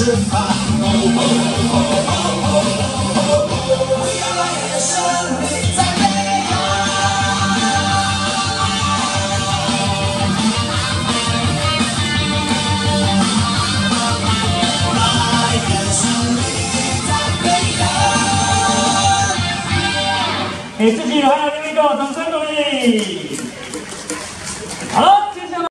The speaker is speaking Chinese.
吃饭。不要来夜深里再悲哀。来夜深里再悲哀。给自己还有另一个掌声鼓励。好了。